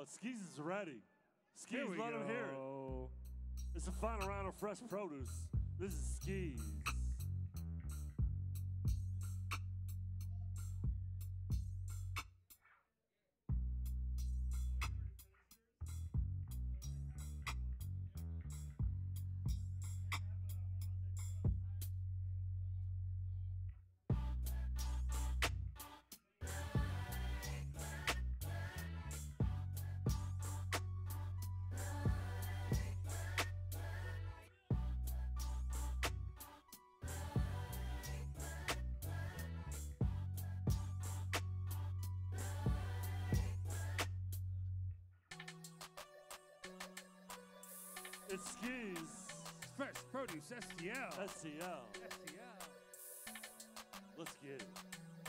Skeeze is ready. Skeeze, Here we let him hear go. it. It's the final round of Fresh Produce. This is Skeeze. It's Skeeze. Fresh Produce STL. STL. STL. Let's get it.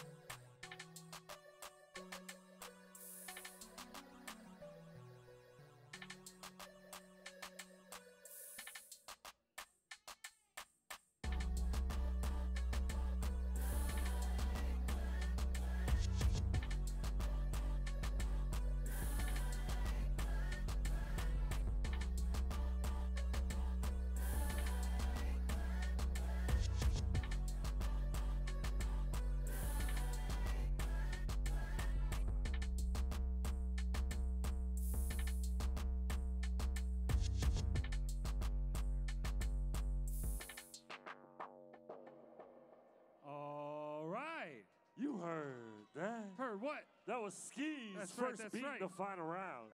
All right. You heard that? Heard what? That was Skeeze's That's right, first that's beat right. in the final round.